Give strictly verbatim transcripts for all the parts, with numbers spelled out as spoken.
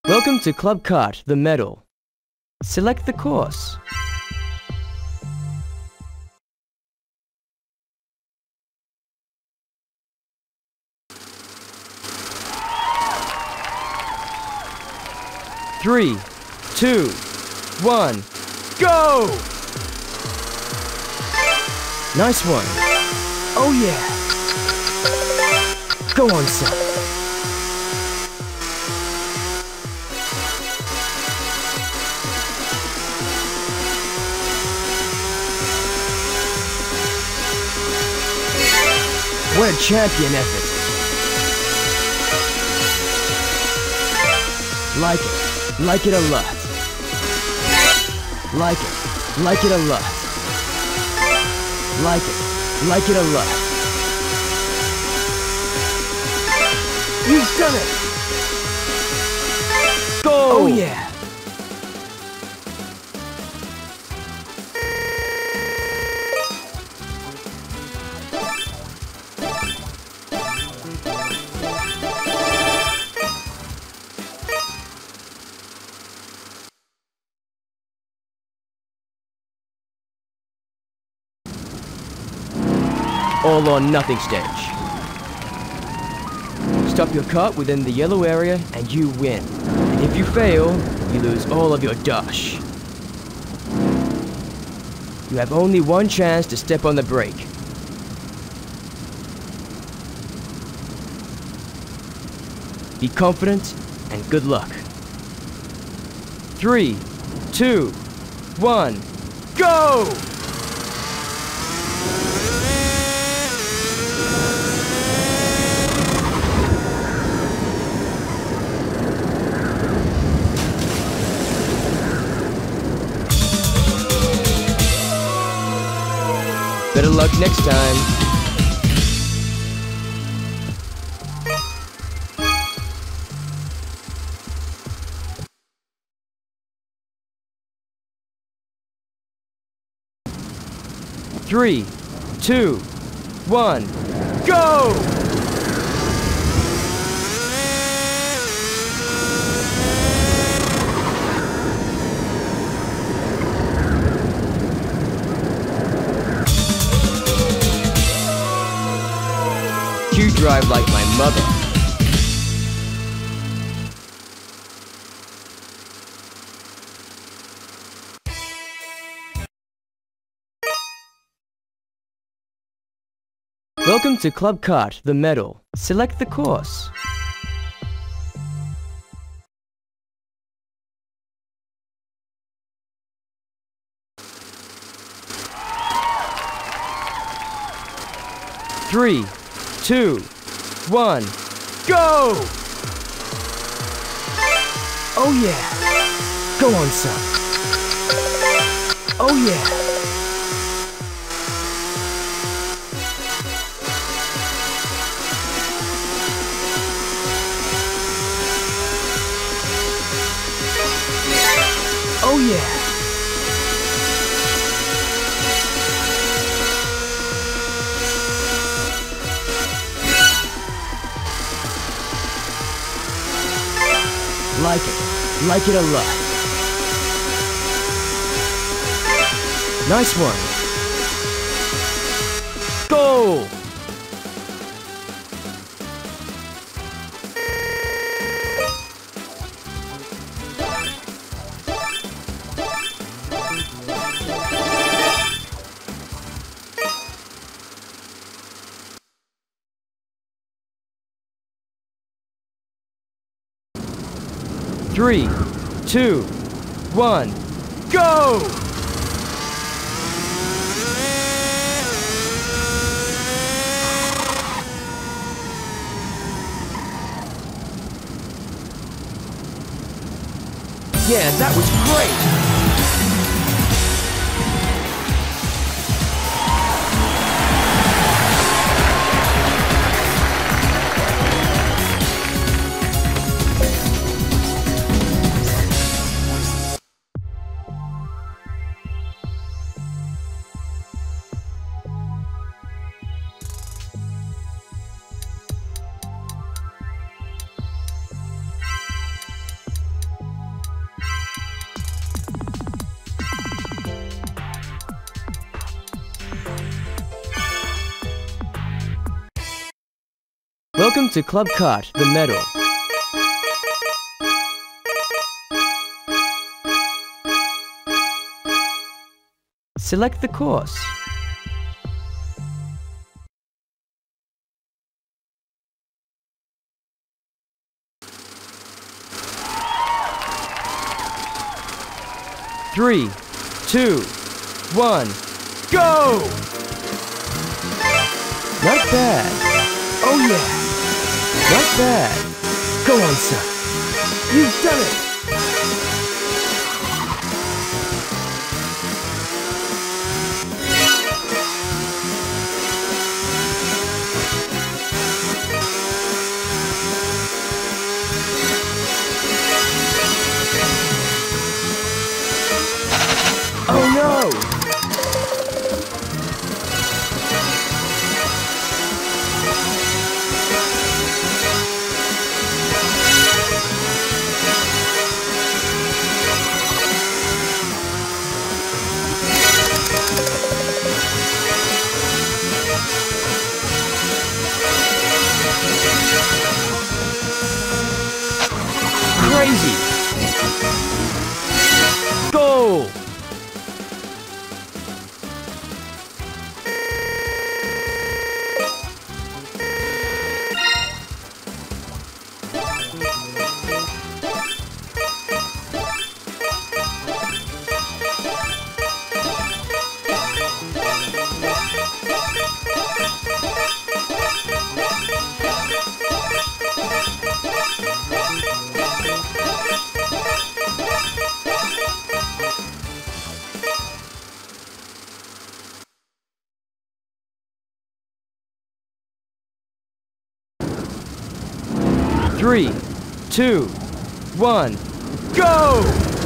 Welcome to Club Kart, the medal. Select the course. Three, two, one, go! Nice one. Oh yeah. Go on, son. What a champion effort. Like it. Like it a lot. Like it. Like it a lot. Like it. Like it a lot. You've done it! Go! Oh yeah! All or nothing stage. Stop your kart within the yellow area and you win. And if you fail, you lose all of your dash. You have only one chance to step on the brake. Be confident and good luck. Three, two, one, go! Better luck next time. Three, two, one, go! You drive like my mother. Welcome to Club Kart, the medal. Select the course. Three, two, one, go! Oh yeah! Go on, son. Oh yeah! Oh yeah! Like it. Like it a lot. Nice one. Go! Three, two, one, go! Yeah, that was great! Welcome to Club Kart, the medal. Select the course. Three, two, one, go! Not bad. Oh yeah. Not bad. Go on, son. You've done it. Oh no! Crazy! Go! Three, two, one, go!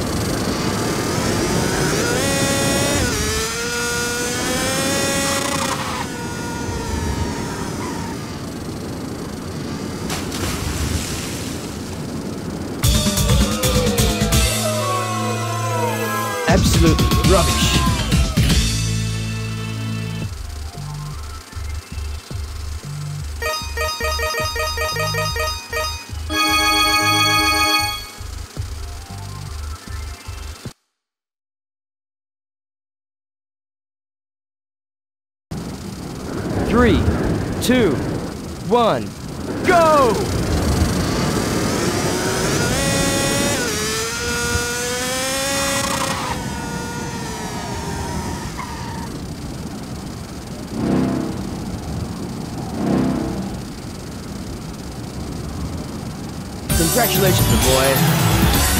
Absolutely rubbish. Three, two, one, go! Congratulations, my boy.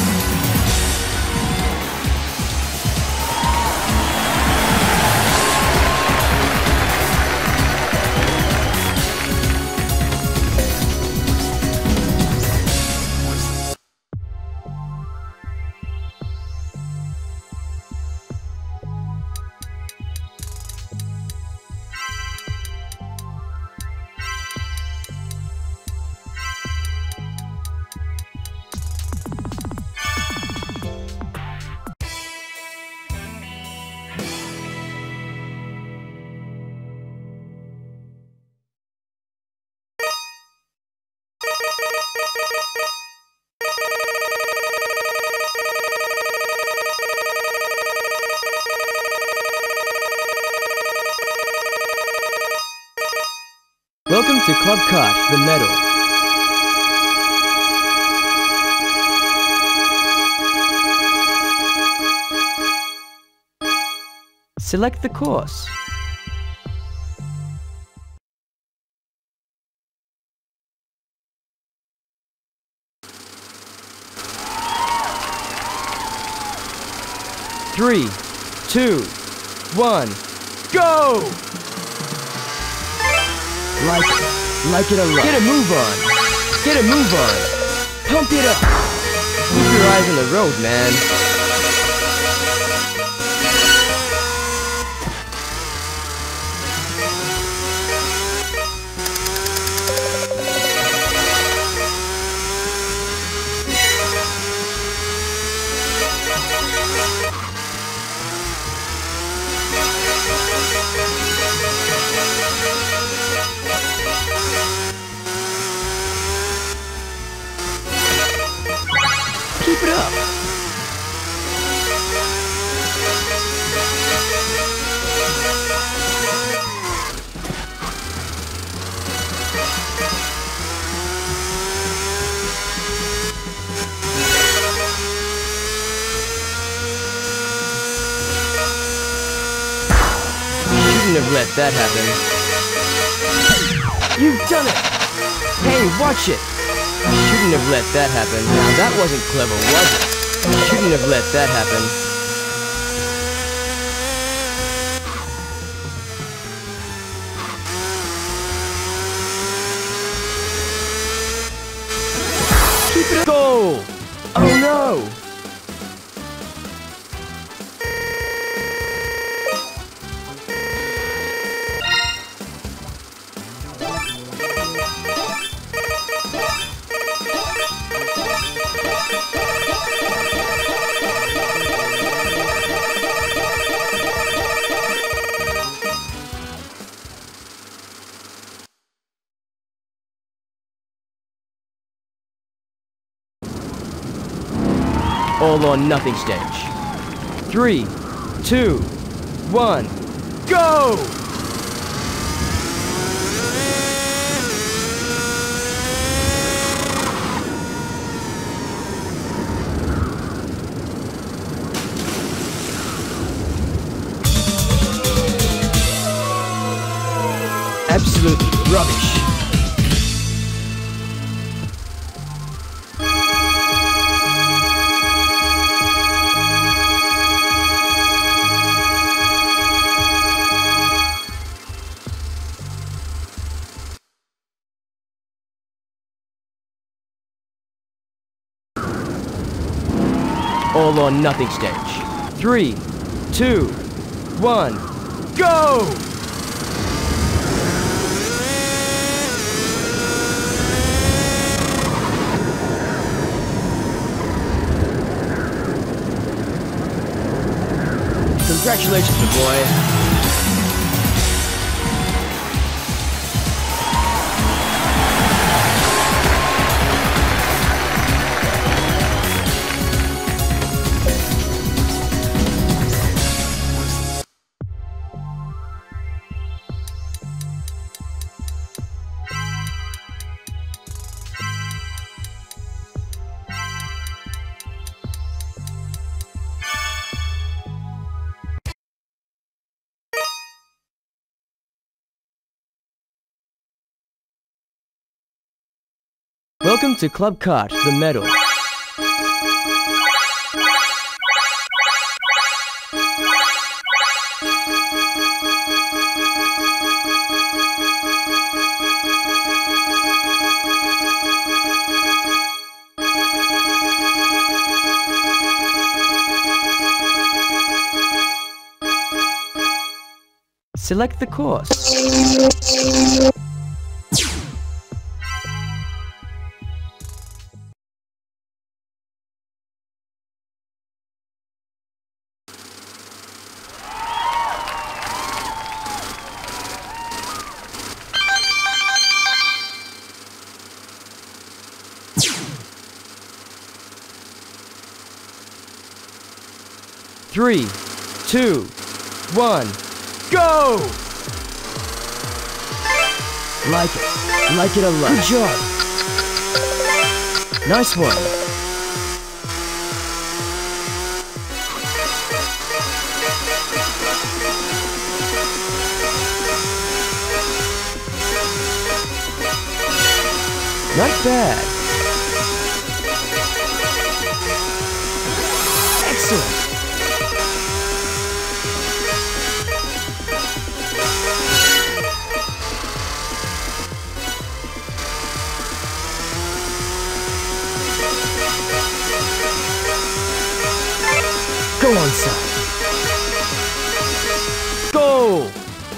Welcome to Club Kart, the medal. Select the course. Three, two, one, go! Like it, like it a lot. Get a move on. Get a move on. Pump it up. Keep your eyes on the road, man. have let that happen. You've done it! Hey, watch it! You shouldn't have let that happen. Now that wasn't clever, was it? You shouldn't have let that happen. Keep it up! Goal! Oh no! All or nothing stage. Three, two, one, go! Absolute rubbish. All or nothing stage. Three, two, one, go! Congratulations, my boy. Welcome to Club Kart, the medal. Select the course. Three, two, one, go! Like it. Like it a lot. Good job. Nice one. Not bad. Excellent. Go on, son. Go!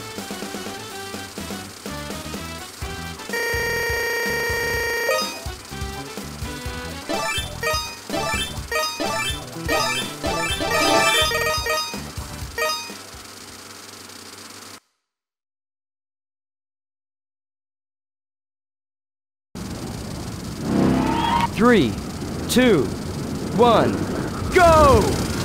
Three, two, one, go!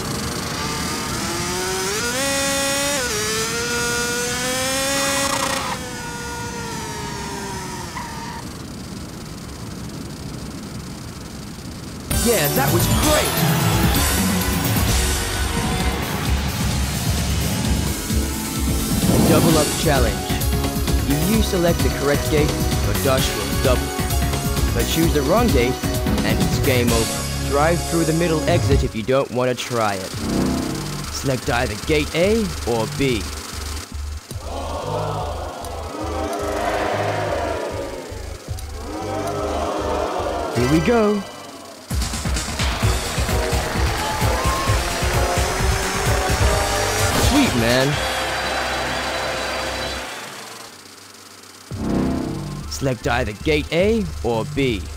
Yeah, that was great! Double up challenge. If you select the correct gate, your dash will double. But choose the wrong gate, and it's game over. Drive through the middle exit if you don't want to try it. Select either gate A or B. Here we go. Sweet, man. Select either gate A or B.